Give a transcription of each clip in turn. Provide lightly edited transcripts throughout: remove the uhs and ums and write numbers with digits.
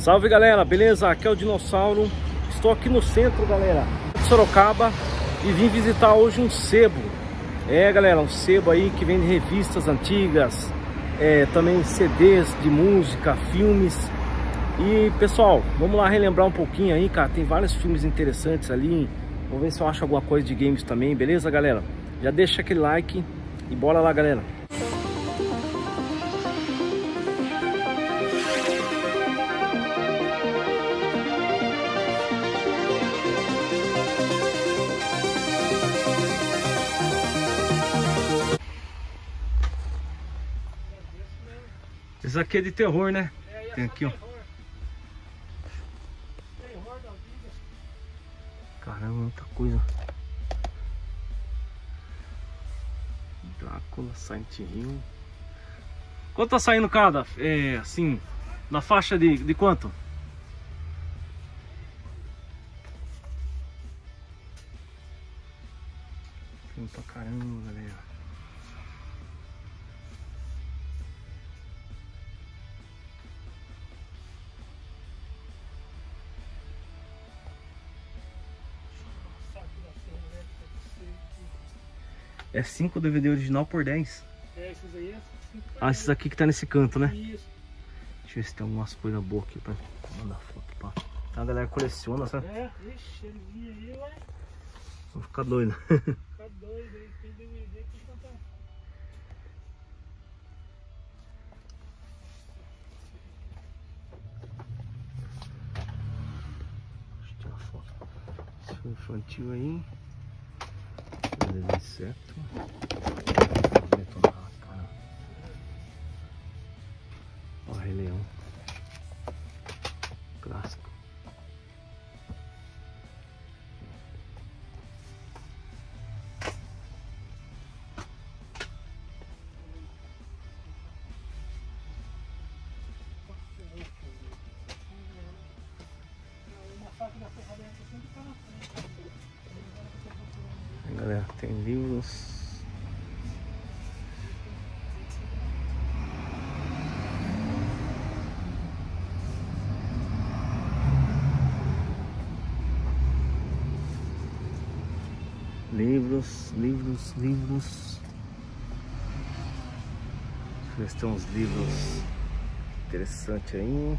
Salve galera, beleza? Aqui é o Dinossauro. Estou aqui no centro, galera, de Sorocaba, e vim visitar hoje um sebo. Galera, um sebo aí que vende revistas antigas, também CDs de música, filmes. E pessoal, vamos lá relembrar um pouquinho aí, cara. Tem vários filmes interessantes ali. Vou ver se eu acho alguma coisa de games também, beleza, galera? Já deixa aquele like e bora lá, galera. Esse aqui é de terror, né? Tem aqui, ó. Caramba, muita coisa. Drácula, Silent Hill. Quanto tá saindo cada? Assim, na faixa de quanto? Filme pra caramba, galera. É 5 DVD original por 10. Esses aí é 5. Ah, esses aqui que tá nesse canto, né? Isso. Deixa eu ver se tem algumas coisas boas aqui pra mandar foto, pá. A galera coleciona, sabe? Ixi, ele vinha aí, vai. Vou ficar doido. Ficar doido aí, tem DVD que canta. Deixa eu tirar foto. Esse foi infantil aí. Inseto. Ó, Rei Leão. Clássico. Galera, tem livros. Livros. Deixa eu ver se tem uns livros interessantes aí.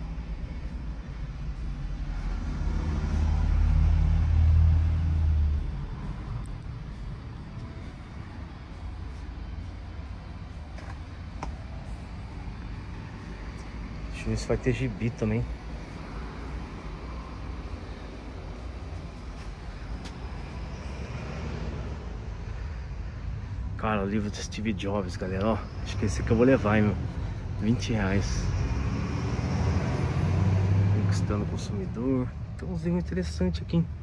Deixa eu ver se vai ter gibi também. Cara, o livro do Steve Jobs, galera, ó. Acho que esse aqui eu vou levar, hein, meu. R$20. Conquistando o consumidor. Tem uns livros interessantes aqui, hein?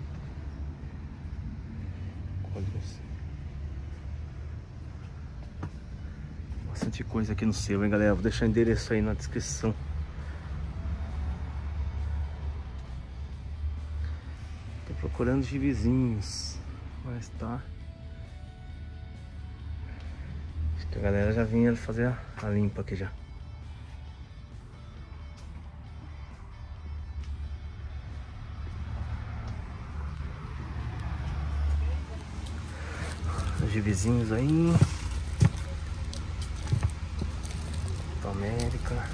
Bastante coisa aqui no sebo, hein, galera. Vou deixar o endereço aí na descrição. Tô procurando gibizinhos, mas tá. Acho que a galera já vinha fazer a limpa aqui já. Os gibizinhos aí. América.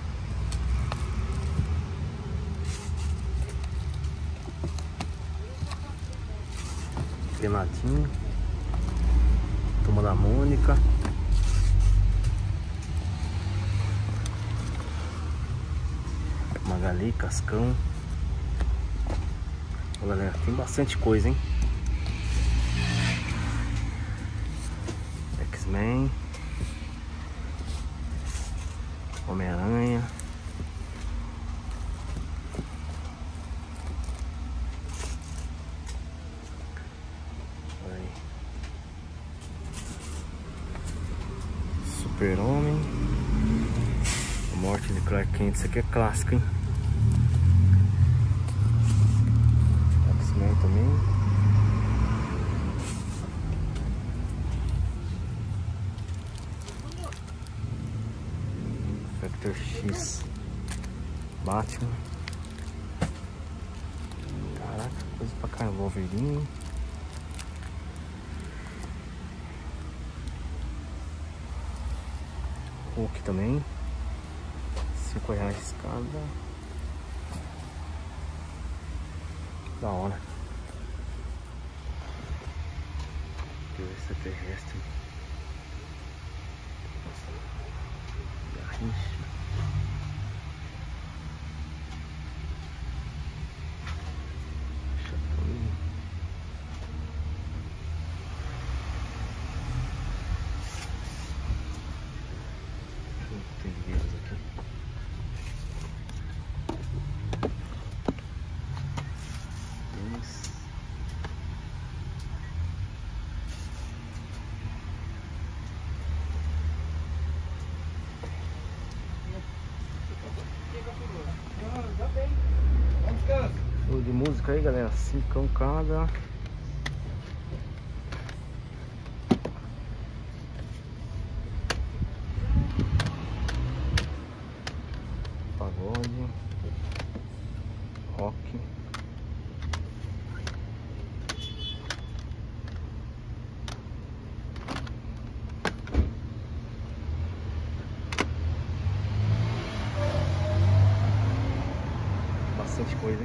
Cremadinho. Turma da Mônica. Magali, Cascão. Ó, galera, tem bastante coisa, hein? X-Men. Homem-Aranha. Super-Homem. A morte de Clark Kent. Isso aqui é clássico, hein? X-Men também. Factor X. Batman. Caraca, coisa pra caramba. Wolverine. Hulk também. R$5 cada. Da hora. Deus extraterrestre. Garrincha. Chatão. Tem livros aqui. Show de música aí, galera. 5 cada. Pagode. Rock. Bastante coisa, hein?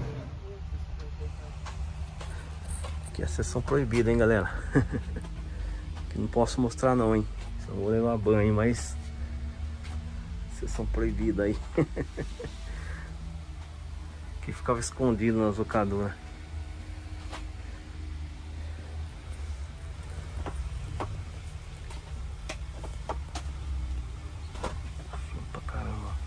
Aqui é a sessão proibida, hein, galera? Que não posso mostrar não, hein? Só vou levar banho, mas sessão proibida aí. Que ficava escondido nas locadoras. Filme pra caramba.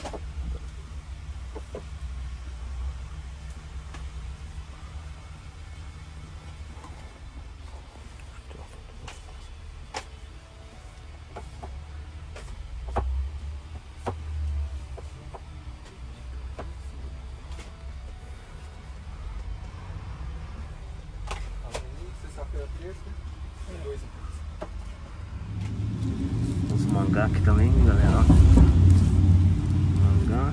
Os mangá aqui também, galera. Mangá.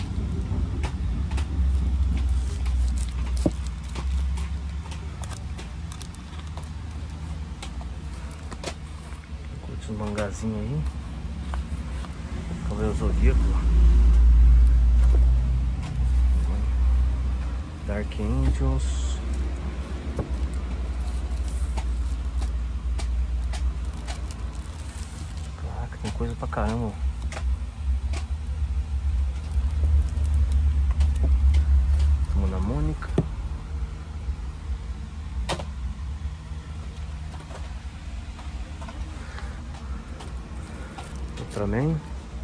Curte os mangazinhos aí. Cavaleiro Zodíaco. Dark Angels. Tem coisa pra caramba. Turma da Mônica. Ultraman.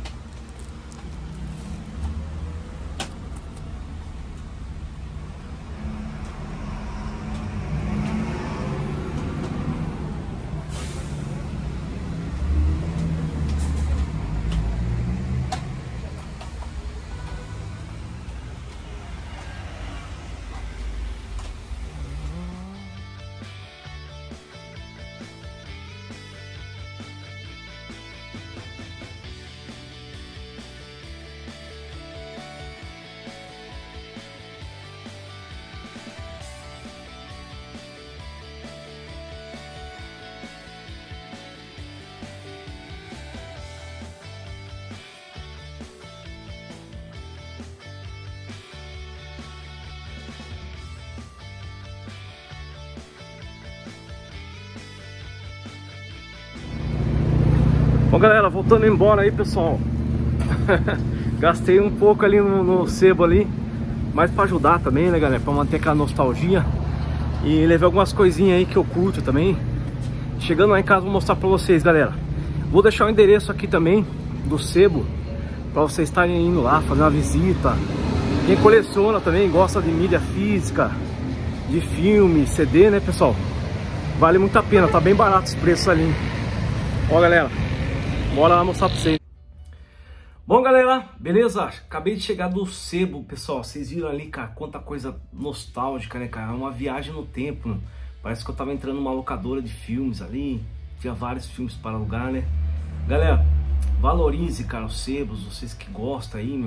Bom, galera, voltando embora aí, pessoal. Gastei um pouco ali no sebo ali, mas pra ajudar também, né, galera? Pra manter aquela nostalgia. E levei algumas coisinhas aí que eu curto também. Chegando lá em casa vou mostrar pra vocês, galera. Vou deixar o endereço aqui também do sebo, pra vocês estarem indo lá, fazer uma visita. Quem coleciona também, gosta de mídia física, de filme, CD, né, pessoal? Vale muito a pena, tá bem barato os preços ali. Ó, galera, bora lá mostrar pra vocês. Bom, galera, beleza? Acabei de chegar do sebo, pessoal. Vocês viram ali, cara, quanta coisa nostálgica, né, cara? É uma viagem no tempo, né? Parece que eu tava entrando numa locadora de filmes ali. Tinha vários filmes para alugar, né? Galera, valorize, cara, os sebos. Vocês que gostam aí, meu.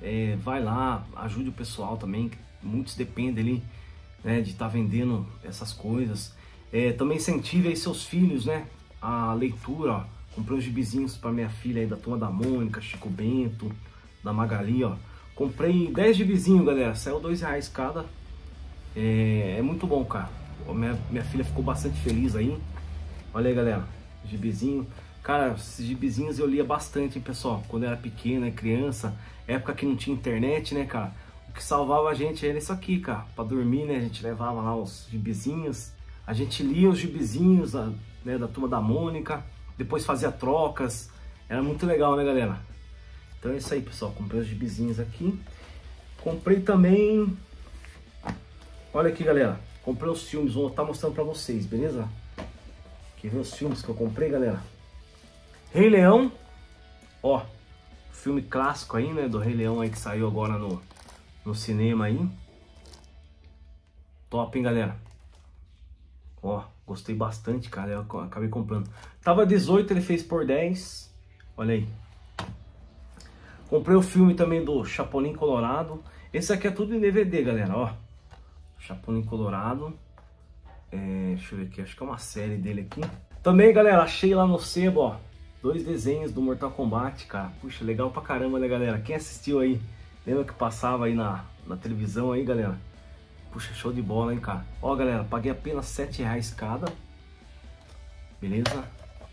vai lá, ajude o pessoal também, muitos dependem ali, né, de estar vendendo essas coisas. Também incentive aí seus filhos, né, a leitura, ó. Comprei uns gibizinhos para minha filha aí da Turma da Mônica, Chico Bento, da Magali, ó. Comprei 10 gibizinhos, galera, saiu R$2 cada. É muito bom, cara. Minha filha ficou bastante feliz aí. Olha aí, galera, gibizinho. Cara, esses gibizinhos eu lia bastante, hein, pessoal, quando eu era pequena, criança, época que não tinha internet, né, cara. O que salvava a gente era isso aqui, cara, pra dormir, né, a gente levava lá os gibizinhos, a gente lia os gibizinhos, né, da Turma da Mônica, depois fazia trocas, era muito legal, né, galera. Então é isso aí, pessoal, comprei os gibizinhos aqui. Comprei também, olha aqui, galera, comprei os filmes, vou estar mostrando pra vocês, beleza? Quer ver os filmes que eu comprei, galera? Rei Leão, ó, filme clássico aí, né, do Rei Leão aí que saiu agora no cinema aí. Top, hein, galera? Ó, gostei bastante, cara, eu acabei comprando. Tava 18, ele fez por 10, olha aí. Comprei o filme também do Chapolin Colorado. Esse aqui é tudo em DVD, galera, ó. Chapolin Colorado. Deixa eu ver aqui, acho que é uma série dele aqui. Também, galera, achei lá no sebo, ó, 2 desenhos do Mortal Kombat, cara. Puxa, legal pra caramba, né, galera? Quem assistiu aí, lembra que passava aí na televisão aí, galera? Puxa, show de bola, hein, cara? Ó, galera, paguei apenas R$7 cada. Beleza?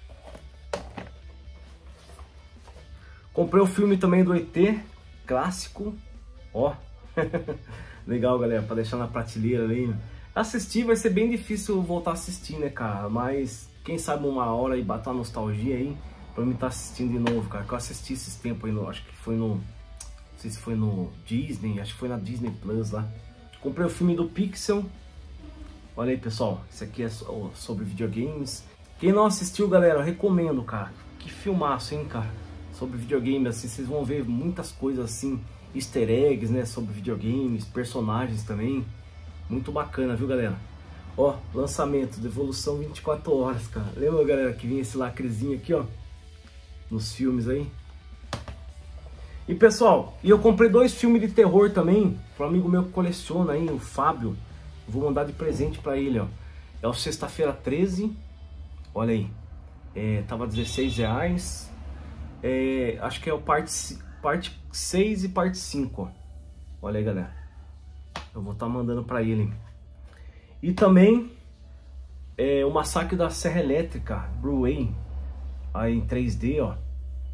Comprei o filme também do ET, clássico. Ó, legal, galera, pra deixar na prateleira ali. Assistir vai ser bem difícil voltar a assistir, né, cara? Mas quem sabe uma hora e bater uma nostalgia aí pra mim estar assistindo de novo, cara. Que eu assisti esses tempos aí, acho que foi no... Não sei se foi no Disney, acho que foi na Disney Plus lá. Comprei o filme do Pixel. Olha aí, pessoal, esse aqui é sobre videogames. Quem não assistiu, galera, eu recomendo, cara. Que filmaço, hein, cara? Sobre videogames, assim, vocês vão ver muitas coisas assim, easter eggs, né, sobre videogames, personagens também. Muito bacana, viu, galera? Ó, lançamento, devolução 24 horas, cara. Lembra, galera, que vinha esse lacrezinho aqui, ó, nos filmes aí? E, pessoal, eu comprei 2 filmes de terror também, para um amigo meu que coleciona aí, o Fábio. Vou mandar de presente para ele, ó. É o Sexta-feira 13, olha aí. Tava R$16. Acho que é o parte 6 e parte 5, ó. Olha aí, galera. Eu vou estar mandando para ele. E também o Massacre da Serra Elétrica, Blu-ray, aí em 3D, ó.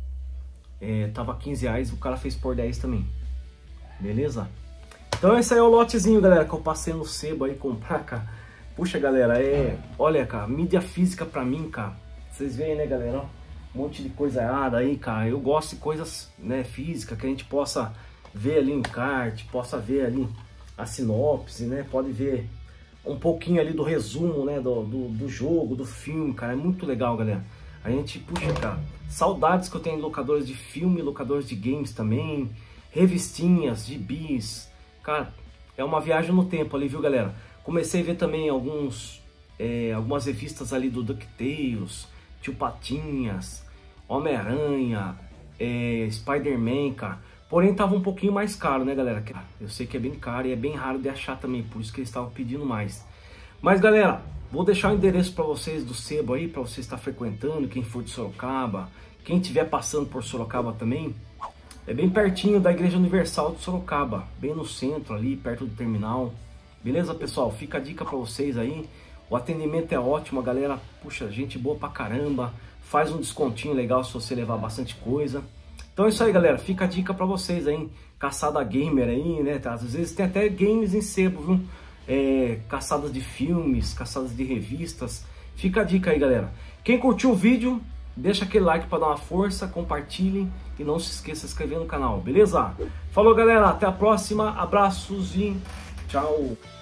Tava R$15, o cara fez por 10 também. Beleza? Então esse aí é o lotezinho, galera, que eu passei no sebo aí comprar, cara. Puxa, galera, olha, cara, mídia física pra mim, cara. Vocês veem, né, galera, ó, um monte de coisa errada aí, cara. Eu gosto de coisas, né, físicas, que a gente possa ver ali um kart, possa ver ali a sinopse, né? Pode ver um pouquinho ali do resumo, né? Do jogo, do filme, cara. É muito legal, galera. A gente, puxa, cara, saudades que eu tenho em locadores de filme, locadores de games também, revistinhas, gibis. Cara, é uma viagem no tempo ali, viu, galera? Comecei a ver também algumas revistas ali do DuckTales, Tio Patinhas, Homem-Aranha, Spider-Man, cara. Porém, tava um pouquinho mais caro, né, galera? Eu sei que é bem caro e é bem raro de achar também, por isso que eles estavam pedindo mais. Mas, galera, vou deixar o endereço para vocês do sebo aí, para você estar frequentando, quem for de Sorocaba, quem estiver passando por Sorocaba também. É bem pertinho da Igreja Universal de Sorocaba, bem no centro ali, perto do terminal. Beleza, pessoal? Fica a dica para vocês aí. O atendimento é ótimo, a galera, puxa, gente boa pra caramba. Faz um descontinho legal se você levar bastante coisa. Então é isso aí, galera, fica a dica pra vocês aí, caçada gamer aí, né, às vezes tem até games em sebo, viu, caçadas de filmes, caçadas de revistas, fica a dica aí, galera. Quem curtiu o vídeo, deixa aquele like pra dar uma força, compartilhem e não se esqueça de se inscrever no canal, beleza? Falou, galera, até a próxima, abraços e tchau!